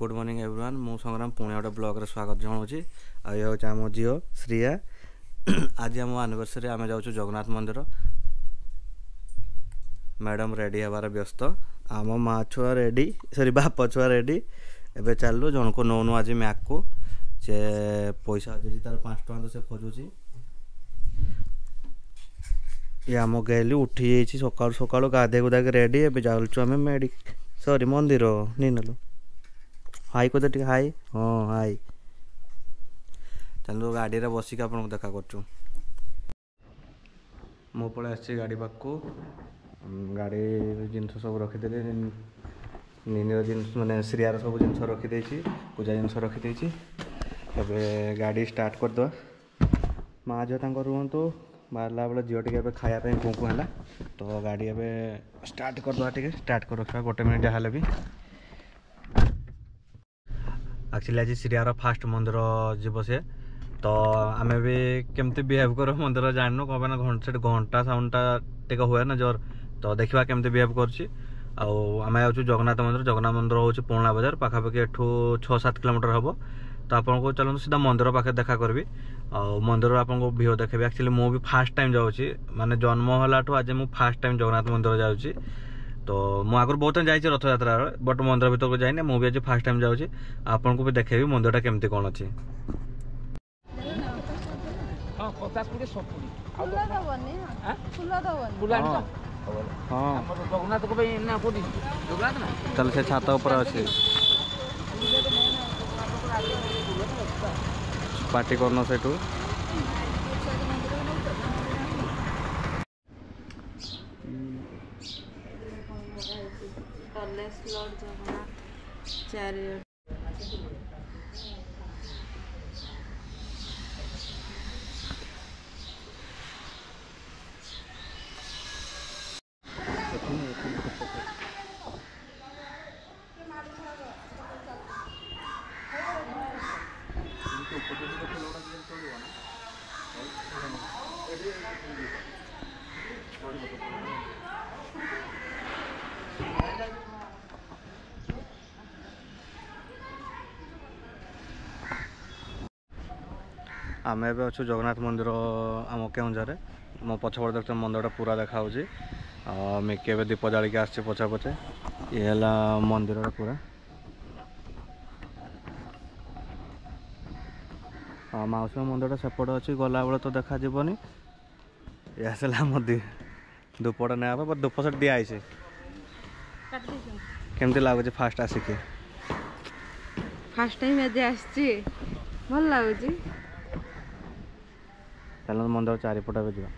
Good morning everyone मु संग्राम पुणे गोटे ब्लॉग स्वागत जनाऊँगी ये हूँ आम झील श्रिया आज आम एनिवर्सरी आम जाऊँ जगन्नाथ मंदिर मैडम रेडी हबार व्यस्त आम माँ छुआ रेडी सॉरी बाप छुआ रेडी एबे चलू जन को नौनु आज मैक को से पैसा अच्छे तार 5 टଙ୍କା तो से खोजुची ये आम गैली उठी जाइए सका सका गाधे गुधा रेडी एबे जाऊँ आम मेड सॉरी मंदिर नहीं नलो हाई को टे हाई हाँ हाई चलो गाड़ी रे बसिक आपको देखा कर मो पड़े आसी गाड़ी पाक को गाड़ी जिनस सब रखीदे निर जिन मैंने श्रियार सब जिन रखीदे पूजा जिन रखीदे ए गाड़ी स्टार्ट करदे माँ झील तक रुहतु बाहरला बेले झील टे खायापी कुकु है तो गाड़ी एवं स्टार्ट करदे स्टार्ट कर रखा 1 मिनट जहाँ भी एक्चुअली आज श्रियार फास्ट मंदिर जीव से तो आम भी केमती बिहेव कर मंदिर जानू कौन घंटा घंटा साउंडटा टे हुए ना जोर तो देखा केमती बिहेव करम आऊँ जगन्नाथ मंदिर हूँ पुराणा बजार पाखापाखि एठू 6-7 किलोमीटर हम तो आपको चलते सीधा मंदिर पाखे देखा करी मंदिर आपको भ्यू देखेबी एक्चुअली मुझे फास्ट टाइम जाऊँगी माने जन्म हलाठू आज मुझे फास्ट टाइम जगन्नाथ मंदिर जाऊँगी तो मु आगुरी बहुत टाइम जाइए रथ यात्रा बट मंदिर भर को जाइए मुझे आज फास्ट टाइम जाऊँगी आपन को भी देखेबी मंदिरटा केमती कौन अच्छी चल से छात ऊपर अच्छे पार्टी करना से आम ए अच्छु जगन्नाथ मंदिर आम केउझर मो पछपट देख मंदिरटा पूरा देखा मिकी ए दीप जालिक आसे पछा पछे ये है मंदिर पूरा हाँ मौसम मंदिरटा सेपट अच्छी गला बेले तो देखा जीवनी ये आसला मो धूपटा नहीं बट धूप से दिखाई केमती लगुच फास्ट आसिक फास्ट टाइम आसी भल लगुच चलो मंदिर चारिपट भी जा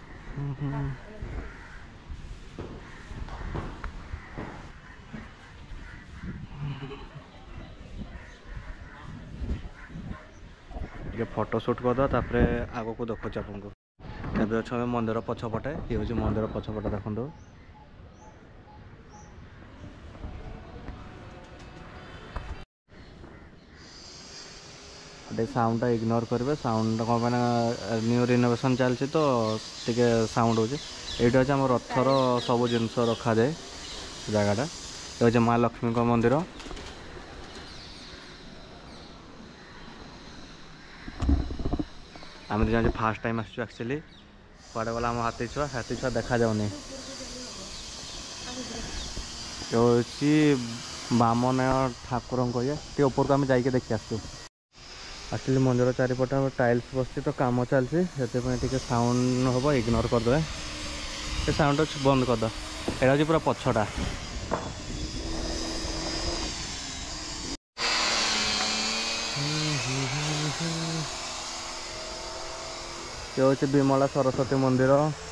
फोटो शूट करदे आग को देखुच आपको एवं अच्छे मंदिर पछपटे ये हूँ मंदिर पछपटे देखो साउंड इग्नोर करेंगे साउंड कौन न्यू रिनोवेशन चलती तो टे साउंड हो ये आम रथर सब जिनस रखा जाए जगटा ये हूँ माँ लक्ष्मी मंदिर आम जो फास्ट टाइम आसु एक्चुअली कड़े गला हाथी छुआ देखा जाऊनी ये बामन ठाकुर ये ऊपर को आम जाइए देखी आसू एक्चुअली मंदिर चारिपट टाइल्स बस तो कम चलती से साउंड हम इग्नोर करदे ये साउंड बंद करदे यहाँ हूँ पूरा पछटा ये हूँ विमला सरस्वती मंदिर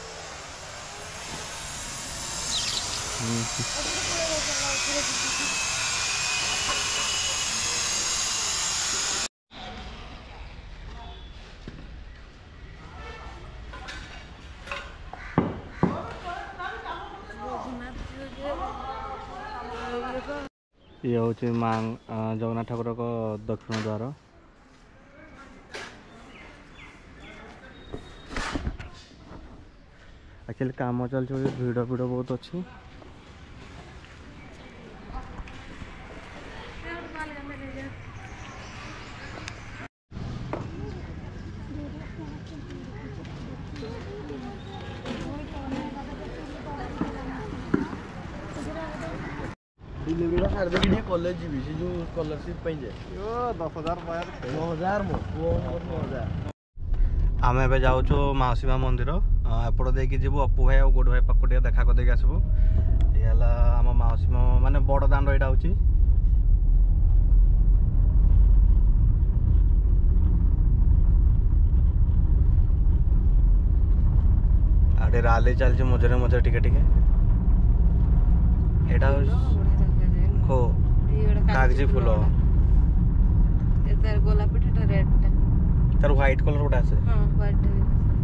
ये हूँ माँ जगन्नाथ ठाकुर को दक्षिण द्वार एक्चुअली काम चलती भिड़ बहुत अच्छी ଛାଡ଼ି ଦେଇକି ଟିକେ କଲେଜ ଯିବି ସେ ଯେଉଁ ସ୍କଲାରସିପ୍ ପାଇଁ ଯାଏ 10,000 ମୋ ପୁଅ 9,000। ଆମେ ଏବେ ଯାଉଛୁ ମାଉସୀ ମା ମନ୍ଦିର ଏପଟ ଦେଇକି ଯିବୁ ଅପୁ ଭାଇ ଆଉ ଗୁଡୁ ଭାଇ ପାଖକୁ ଟିକେ ଦେଖା କରିଦେଇକି ଆସିବୁ। ଇଏ ହେଲା ଆମ ମାଉସୀ ମା ମାନେ ବଡ଼ ଦାଣ୍ଡ ଏଇଟା ହେଉଛି। ଆଉ ଟିକେ ରାଲି ଚାଲିଛି ମଝିରେ ମଝିରେ ଟିକେ ଟିକେ। ଏଇଟା କାଗଜି ଫୁଲ ତାର ଗୋଲାପୀ ଟା ରେଡ୍ ଟା ତାର ହ୍ୱାଇଟ୍ କଲର୍ ଗୋଟେ ଆସେ। ହଁ ହ୍ୱାଇଟ୍ ଟା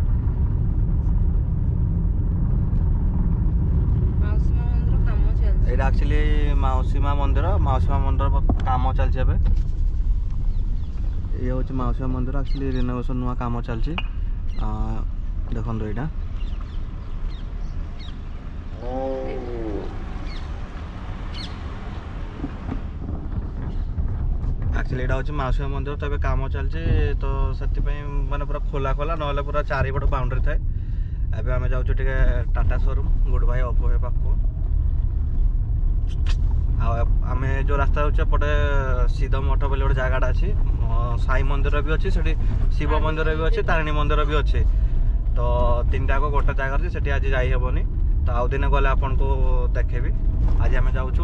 ମାଉସୀ ମା ମନ୍ଦିର କାମ ଚାଲିଛି। ଏଇଟା ଆକ୍ଚୁଆଲି ମାଉସୀ ମା ମନ୍ଦିର କାମ ଚାଲିଛି ଏବେ। ଇଏ ହେଉଛି ମାଉସୀ ମା ମନ୍ଦିର ଆକ୍ଚୁଆଲି ରିନୋଭେସନ୍ ନୂଆ କାମ ଚାଲିଛି। ଦେଖନ୍ତୁ ଏଇଟା ଆକ୍ଚୁଆଲି ଏଇଟା ହେଉଛି ମାଉସୀ ମା ମନ୍ଦିର ତ ଏବେ କାମ ଚାଲିଛି ତ ସେଥିପାଇଁ ମାନେ ପୁରା ଖୋଲା ନହେଲେ ପୁରା ଚାରିପଟ ବାଉଣ୍ଡରୀ ଥାଏ। ଏବେ ଆମେ ଯାଉଛୁ ଟିକେ ଟାଟା ସୋରୁମ୍ ଗୁଡ୍ ଭାଇ ଅପୁ ଭାଇ ପାଖକୁ। ଆଉ ଆମେ ଯେଉଁ ରାସ୍ତା ଯାଉଛୁ ଏପଟେ ସିଦ୍ଧ ମଠ ବୋଲି ଗୋଟେ ଜାଗାଟା ଅଛି। ସାଇ ମନ୍ଦିର ବି ଅଛି ସେଠି, ଶିବ ମନ୍ଦିର ବି ଅଛି, ତାରିଣୀ ମନ୍ଦିର ବି ଅଛି। ତ ତିନିଟା ଯାକ ଗୋଟେ ଜାଗାରେ ଅଛି, ସେଠି ଆଜି ଯାଇ ହେବନି। ତ ଆଉ ଦିନେ ଗଲେ ଆପଣଙ୍କୁ ଦେଖେଇବି। ଆଜି ଆମେ ଯାଉଛୁ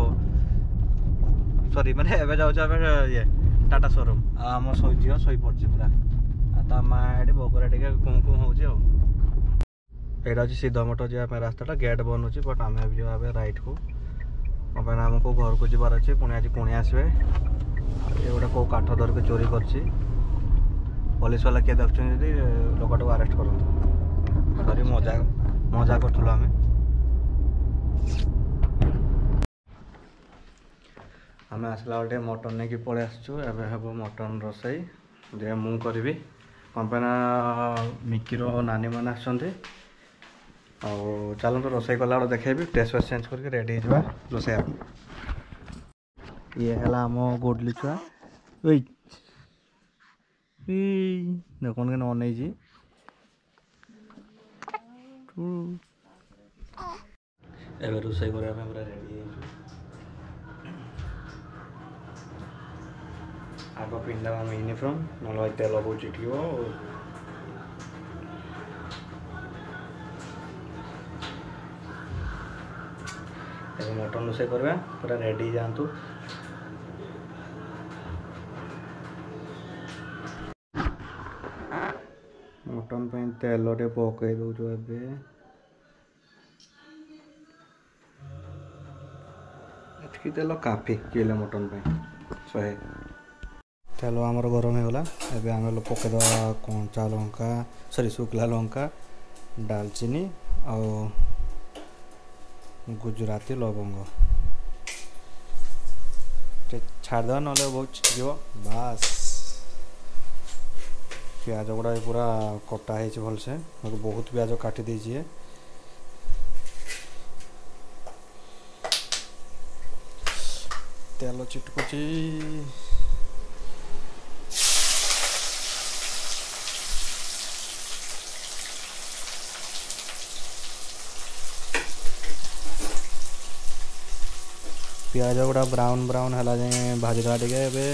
ସରି ମାନେ ଏବେ ଯାଉଛୁ ଆମେ ଇଏ ଟାଟା ସୋରୁମ୍। ଆଉ ଆମ ଝିଅ ଶୋଇପଡ଼ିଛି ପୁରା। ଆଉ ତା ମା ଏଠି ବଗରା ଟିକେ କୁଁ କୁଁ ହେଉଛି ଆଉ। ଏଇଟା ହେଉଛି ସିଦ୍ଧ ମଠ ଯିବା ପାଇଁ ରାସ୍ତାଟା। ଗେଟ୍ ବନୁଛି ବଟ୍ ଆମେ ଏବେ ଯିବା ଏବେ ରାଇଟ୍କୁ। କ'ଣ ପାଇଁ ନା ଆମକୁ ଘରକୁ ଯିବାର ଅଛି, ପୁଣି ଆଜି କୁଣିଆ ଆସିବେ। ଏ ଗୋଟେ କେଉଁ କାଠ ଧରିକି ଚୋରି କରିଛି। ପୋଲିସ ବାଲା କିଏ ଦେଖୁଛନ୍ତି ଯଦି ଲୋକଟାକୁ ଆରେଷ୍ଟ କରନ୍ତୁ। ସରି ମଜା କରୁଥିଲୁ ଆମେ। ଆମେ ଆସିଲା ବେଳେ ଟିକେ ମଟନ୍ ନେଇକି ପଳେଇ ଆସିଛୁ। ଏବେ ହେବ ମଟନ୍ ରୋଷେଇ ଯେ ମୁଁ କରିବି। କ'ଣ ପାଇଁ ନା ମିକିର ନାନୀ ମାନେ ଆସିଛନ୍ତି। ଆଉ ଚାଲନ୍ତୁ ରୋଷେଇ କଲାବେଳେ ଦେଖେଇବି। ଡ୍ରେସ୍ ଫ୍ରେସ୍ ଚେଞ୍ଜ କରିକି ରେଡ଼ି ହେଇଯିବା ରୋଷେଇ। ଇଏ ହେଲା ଆମ ଗୋଡଲି ଛୁଆ। ଦେଖନ୍ତୁ କେମିତି ଅନେଇଛି। ଏବେ ରୋଷେଇ କରିବା ପାଇଁ ପୁରା ରେଡ଼ି ହେଇଛୁ। ଆଗ ପିନ୍ଧିଦେବା ଆମେ ୟୁନିଫର୍ମ, ନହେଲେ ତେଲ ବହୁତ ଚିଟିକିବ। ଏବେ ମଟନ୍ ରୋଷେଇ କରିବା, ପୁରା ରେଡ଼ି ଯାଆନ୍ତୁ। ମଟନ୍ ପାଇଁ ତେଲ ଟିକେ ପକାଇ ଦେଉଛୁ ଏବେ। ଏତିକି ତେଲ କାଫି କିଲୋ ମଟନ୍ ପାଇଁ 100। ତେଲ ଆମର ଗରମ ହେଇଗଲା। ଏବେ ଆମେ ପକାଇଦେବା କଞ୍ଚା ଲଙ୍କା ଶୁଖିଲା ଲଙ୍କା, ଡାଲଚିନି ଆଉ ଗୁଜୁରାତି ଲବଙ୍ଗ ଛାଡ଼ିଦେବା, ନହେଲେ ବହୁତ ଛିଟିକିବ। ବାସ୍ ପିଆଜ ଗୁଡ଼ା ପୁରା କଟା ହେଇଛି ଭଲସେ। ବହୁତ ପିଆଜ କାଟି ଦେଇଛି। ତେଲ ଚିଟକୁଛି। ପିଆଜ ଗୁଡ଼ା ବ୍ରାଉନ୍ ହେଲା ଯାଏ ଭାଜିଦେବା ଟିକେ। ଏବେ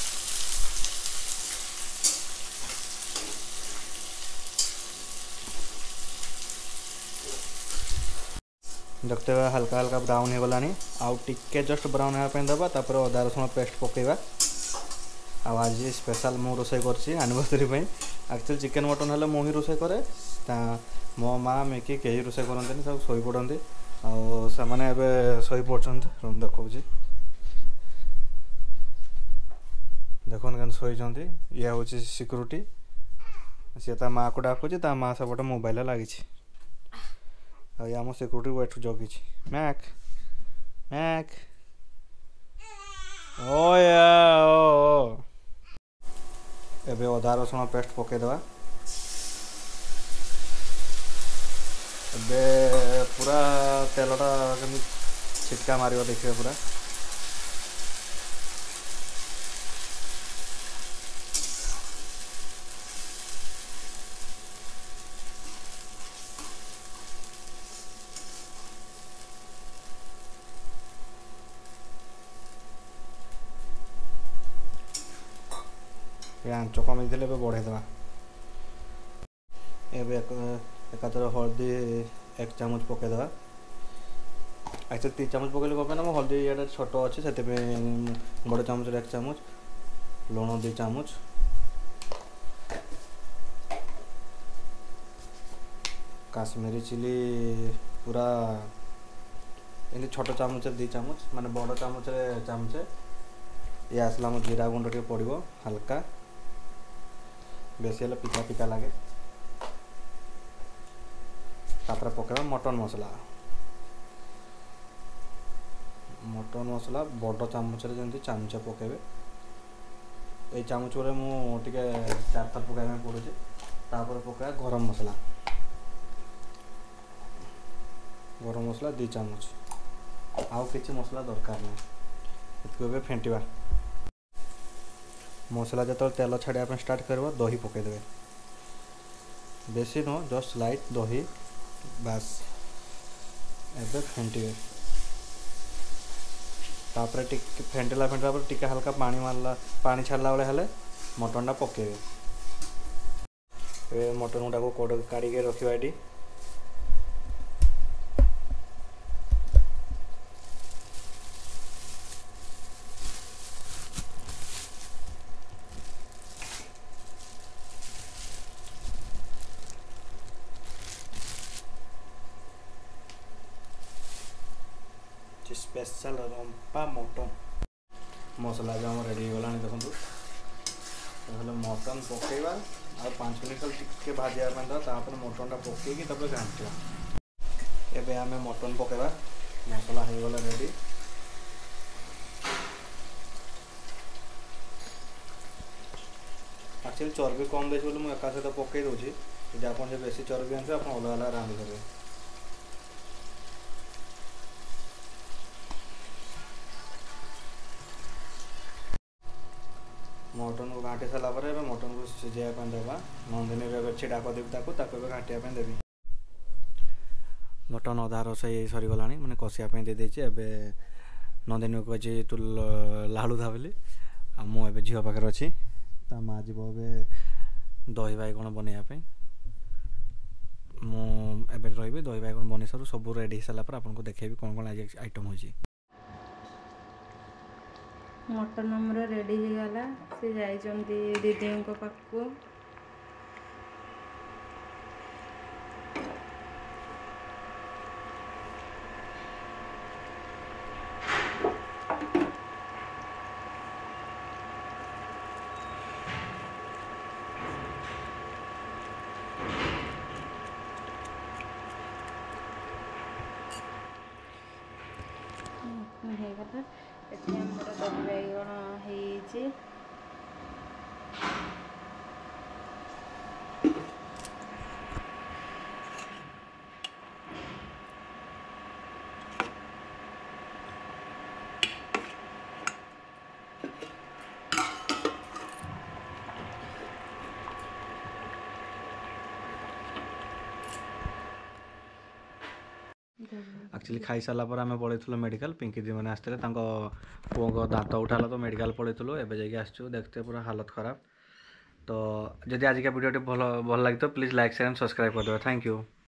देखते हुए हल्का हल्का ब्राउन हो गलानी। आउ टिके जस्ट ब्राउन होगा देवा। तापर अदा रसुण पेस्ट पकेबा। आज स्पेशल मु रोषे कर एनिवर्सरी एक्चुअली चिकेन मटन हेल्ले मु ही रोषे करे। मो माँ मिकी कहीं रोषे करते सब शोई पड़ती। आने शोई पड़ते देखा देख शोई। ये हूँ सिक्यूरीटी। सी ता माँ को डाकुची, ता माँ सेपटे मोबाइल लगी। आम सिक्यूरीटी वेट जगी मैक मैक एबे अदा रसुण पेस्ट पकईदेवा। एबे पूरा तेलटा छिटका मार देखिए पूरा। ये आंच कमी थे बढ़ेदेवा एकाथर हल्दी 1 चामच पकईदेवा एक्चुअली 3 चामच पकड़े कौन ना हल्दी ये छोट अच्छे से बड़ चामच 1 चामच लुण 2 चामच काश्मीरी चिली पूरा ये छोट चामच 2 चामच माने बड़ चामच चामचे ये आसला मो जीरा गुंड टे पड़ो हल्का बेसी हेल्ला पिता पिता लगे तापर पकेबा मटन मसला बड़ चामच जमी चामचे पकेबे ये चामच मुझे 4 थर पकड़ा पड़े तापर पकेबा गरम मसला 2 चामच आउ किसी मसला दरकार नहीं ये फेंटिबा मसला जो तेल छाड़ा स्टार्ट कर दही पकईदे बेसी नुह जस्ट लाइट दही बास एबे फेंटिबे तापर फेंटिला पर टिके हल्का पानी छाड़ला बेले हेले मटनटा पकेबे मटन गुटा को कोड़ काढ़ी रखा ये स्पेशल रंपा मटन मसला जो आम रेडी होगा देखो मटन पकेबा आ 5 मिनट टिके भाजापी तापर मटनटा पकईकी घाटा एबे आम मटन पकेबा मसला हो गला रेडी एक्चुअली चर्बी कम देती बोली मुझे एका सहित पकई दूसरी यदि आप बेसी चर्बी आनते आप अलग अलग रांधि करेंगे मटन को घाटी सारा मटन को सिझाइबा देवा नंदिनी छिड़ा करदेवी घाटिया देवी मटन अधा रोसई सरीगला मैंने कषापी दे देचे एवं नंदिनी को कही तू लाड़ू था बोली मुझे झील पाखे अच्छी ता माँ जीव ए दही बाइगण बनवाई मुझे रही दही बाइगण बन सारू सब रेडी हो सारापर आपको देखेबी कौन कौन आज आइटम हो मटन हमर रेडी हो गला से जाइचंती दीदी को पाखको ହେଇଗଲା ଏଠି ଆମର ଦହି ବାଇଗଣ ହେଇଛି एक्चुअली खाई सारा पर आम पलैलु मेडिकल पिंकी दी मैंने आसते पुओ को दांत उठाला तो मेडिकल पलैलु एवं जाकि आसचु देखते पूरा हालत खराब तो जदि आज का वीडियो भल लगे तो please like share and subscribe कर दो थैंक यू।